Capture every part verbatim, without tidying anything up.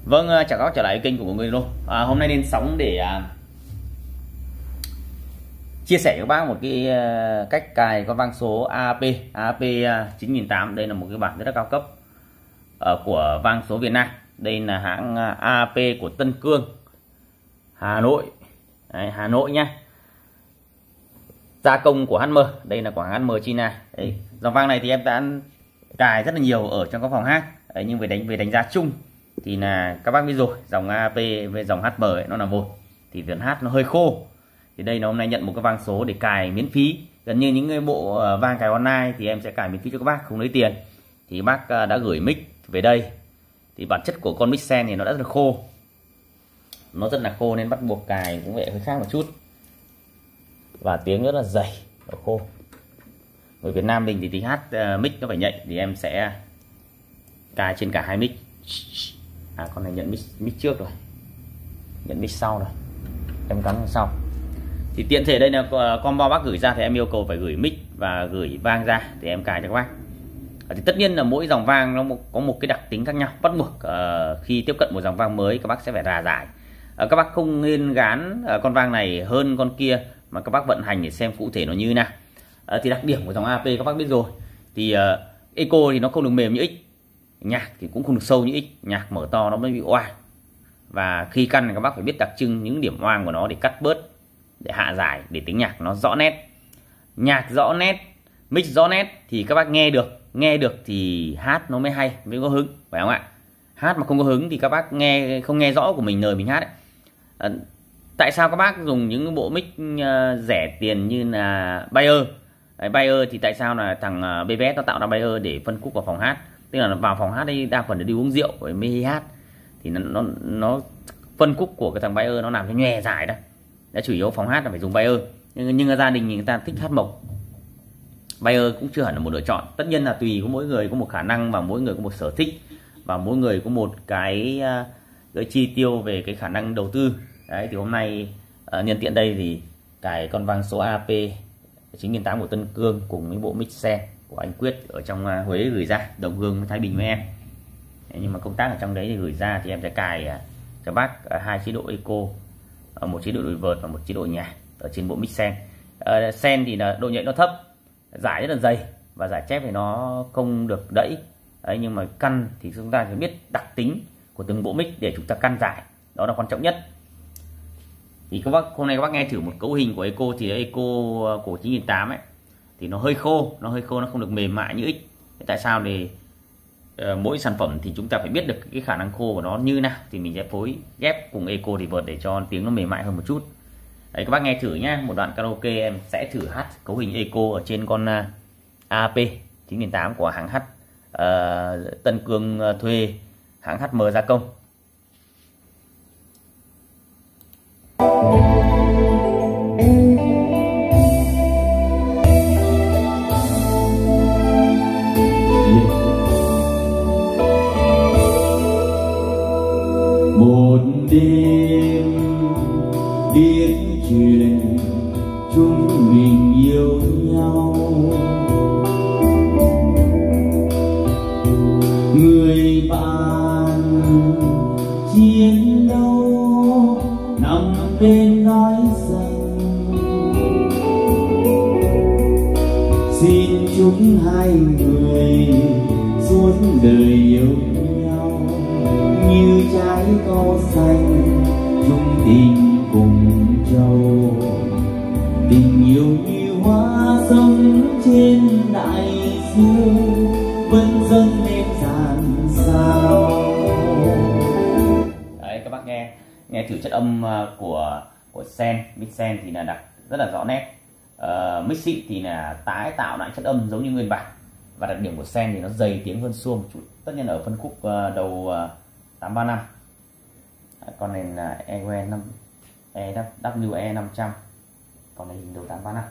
Vâng, chào các bác trở lại kênh của mọi người luôn. À, hôm nay lên sóng để à, chia sẻ với các bác một cái à, cách cài con vang số a a pê a a pê chín nghìn tám trăm. Đây là một cái bản rất là cao cấp à, của vang số Việt Nam. Đây là hãng a a pê của Tân Cương, Hà Nội. Đấy, Hà Nội nhá. Gia công của hát em. Đây là của hãng hát em China. Đấy, dòng vang này thì em đã cài rất là nhiều ở trong các phòng hát. Đấy, nhưng về đánh về đánh giá chung thì là các bác biết rồi, dòng a a pê với dòng hát em ấy, nó là một thì việc hát nó hơi khô. Thì đây là hôm nay nhận một cái vang số để cài miễn phí, gần như những cái bộ vang cài online thì em sẽ cài miễn phí cho các bác, không lấy tiền. Thì bác đã gửi mic về đây, thì bản chất của con mic sen thì nó đã rất là khô, nó rất là khô nên bắt buộc cài cũng vậy hơi khác một chút, và tiếng rất là dày, nó khô. Người Việt Nam mình thì tí hát uh, mic nó phải nhạy, thì em sẽ cài trên cả hai mic. À, con này nhận mic, mic trước rồi, nhận mic sau rồi, em cắm sau. Thì tiện thể đây là combo bác gửi ra thì em yêu cầu phải gửi mic và gửi vang ra để em cài cho các bác. À, thì tất nhiên là mỗi dòng vang nó có một cái đặc tính khác nhau, bắt buộc uh, khi tiếp cận một dòng vang mới các bác sẽ phải rà giải. Uh, các bác không nên gán uh, con vang này hơn con kia, mà các bác vận hành để xem cụ thể nó như thế nào. Uh, thì đặc điểm của dòng a a pê các bác biết rồi, thì uh, echo thì nó không được mềm như X, nhạc thì cũng không được sâu như X, nhạc mở to nó mới bị oang. Và khi căn thì các bác phải biết đặc trưng những điểm oang của nó để cắt bớt, để hạ giải, để tiếng nhạc nó rõ nét. Nhạc rõ nét, mix rõ nét thì các bác nghe được, nghe được thì hát nó mới hay, mới có hứng, phải không ạ? Hát mà không có hứng thì các bác nghe không nghe rõ của mình lời mình hát ấy. À, tại sao các bác dùng những bộ mic uh, rẻ tiền như là Bayer? Đấy, Bayer thì tại sao là thằng uh, bê vê ét nó tạo ra Bayer để phân khúc vào phòng hát, tức là vào phòng hát đây đa phần là đi uống rượu với mới hát, thì nó, nó nó phân khúc của cái thằng Bayer nó làm cho nhòe giải đó. Đã chủ yếu phòng hát là phải dùng Bayer, nhưng nhưng gia đình người ta thích hát mộc, Bayer cũng chưa hẳn là một lựa chọn. Tất nhiên là tùy có mỗi người có một khả năng, và mỗi người có một sở thích, và mỗi người có một cái cái chi tiêu về cái khả năng đầu tư. Đấy, thì hôm nay uh, nhân tiện đây thì cài con vang số a a pê chín nghìn tám trăm của Tân Cương cùng với bộ mic sen của anh Quyết ở trong uh, Huế gửi ra, Đồng Hương Thái Bình với em. Đấy, nhưng mà công tác ở trong đấy thì gửi ra thì em sẽ cài uh, cho bác uh, hai chế độ echo, uh, một chế độ đổi vợt và một chế độ nhạc ở trên bộ mic sen. Uh, sen thì là độ nhạy nó thấp, giải rất là dày, và giải chép thì nó không được đẫy. Đấy, nhưng mà căn thì chúng ta phải biết đặc tính của từng bộ mic để chúng ta căn giải, đó là quan trọng nhất. Thì các bác hôm nay các bác nghe thử một cấu hình của echo, thì echo của chín nghìn tám trăm ấy thì nó hơi khô, nó hơi khô, nó không được mềm mại như X. Tại sao? Thì uh, mỗi sản phẩm thì chúng ta phải biết được cái khả năng khô của nó như nào thì mình sẽ phối ghép cùng echo thì vợt để cho tiếng nó mềm mại hơn một chút. Đấy, các bác nghe thử nhá, một đoạn karaoke em sẽ thử hát cấu hình echo ở trên con uh, a a pê chín nghìn tám trăm của hãng H uh, Tân Cương uh, thuê hãng hát em gia công. Một đêm biết chuyện chúng mình yêu nhau, người bạn chiến đấu nằm bên nói rằng xin chúc hai người suốt đời yêu nhau như trái cỏ xanh chung tình cùng châu. Tình yêu như hoa sống trên đại dương vẫn dâng lên dàn sao. Đấy, các bác nghe nghe thử chất âm của của sen, mic sen thì là đặc rất là rõ nét. Uh, mic xịn thì là tái tạo lại chất âm giống như nguyên bản, và đặc điểm của sen thì nó dày tiếng hơn xua một chút, tất nhiên ở phân khúc uh, đầu uh, tám ba năm. Con này là e vê năm e vê e năm trăm, còn này đầu tám ba năm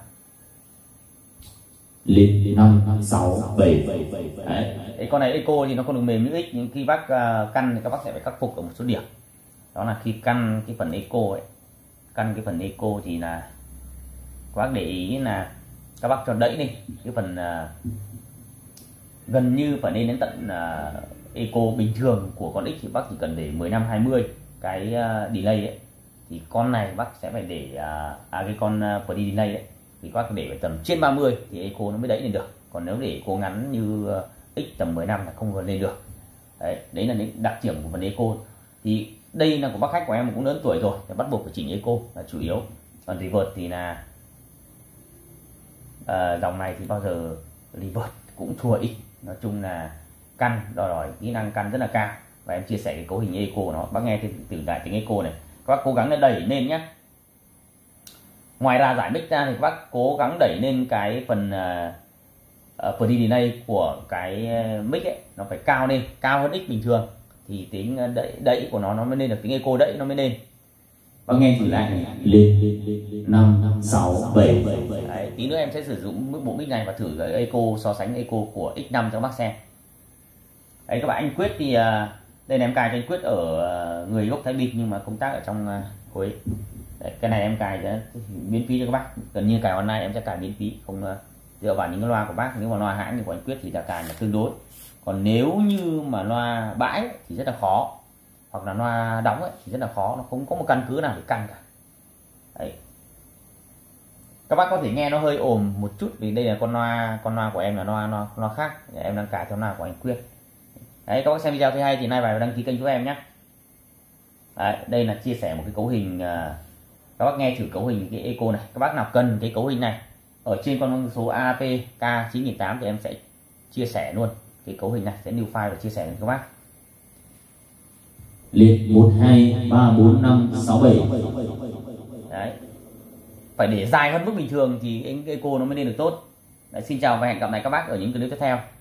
lên năm sáu bảy. Đấy, con này echo thì nó không được mềm như X, nhưng khi bác uh, căn thì các bác sẽ phải khắc phục ở một số điểm. Đó là khi căn cái phần echo ấy, căn cái phần echo thì là các bác để ý là các bác cho đẩy đi cái phần uh, gần như phải lên đến tận uh, eco bình thường của con X thì bác chỉ cần để mười lăm hai mươi cái uh, delay ấy, thì con này bác sẽ phải để uh, à cái con uh, pre delay đấy thì bác để phải tầm trên ba mươi thì eco nó mới đẩy lên được, còn nếu để eco ngắn như uh, X tầm mười lăm là không vừa lên được. Đấy, đấy là những đặc điểm của phần eco. Thì đây là của bác khách của em cũng lớn tuổi rồi thì bắt buộc phải chỉnh eco là chủ yếu. Còn reverb thì là uh, dòng này thì bao giờ reverb cũng thua X, nói chung là căn đòi hỏi kỹ năng căn rất là cao. Và em chia sẻ cái cấu hình eco của nó, bác nghe từ, từ đại tiếng eco này, các bác cố gắng đẩy lên nhé. Ngoài ra giải mic ra thì các bác cố gắng đẩy lên cái phần uh, uh, pre delay của cái mic ấy, nó phải cao lên, cao hơn X bình thường thì tiếng đẩy, đẩy của nó nó mới lên được, tiếng eco đẩy nó mới lên. Bác nghe thử lại lên năm sáu bảy. Đấy, tí nữa em sẽ sử dụng bộ mic này và thử cái eco, so sánh eco của X năm cho các bác xem. Đấy các bạn, anh Quyết thì uh, đây là em cài cho anh Quyết ở uh, người gốc Thái Bình nhưng mà công tác ở trong uh, Huế. Đấy, cái này em cài sẽ miễn phí cho các bác, gần như cài online em sẽ cài miễn phí, không uh, dựa vào những cái loa của bác. Nếu mà loa hãng như của anh Quyết thì là cài là tương đối, còn nếu như mà loa bãi ấy, thì rất là khó, hoặc là loa đóng ấy, thì rất là khó, nó không có một căn cứ nào để căn cả. Đấy, các bác có thể nghe nó hơi ồn một chút vì đây là con loa con loa của em là loa loa, loa khác, em đang cài theo loa của anh Quyết. Đấy, các bác xem video thấy hay thì like và đăng ký kênh giúp em nhé. Đấy, đây là chia sẻ một cái cấu hình, uh, các bác nghe thử cấu hình cái eco này. Các bác nào cần cái cấu hình này ở trên con số a pê K chín nghìn tám trăm thì em sẽ chia sẻ luôn cái cấu hình này, sẽ new file và chia sẻ với các bác. Liệt một hai ba bốn năm sáu bảy. Đấy, phải để dài hơn mức bình thường thì cái eco nó mới lên được tốt. Đấy, xin chào và hẹn gặp lại các bác ở những clip tiếp theo.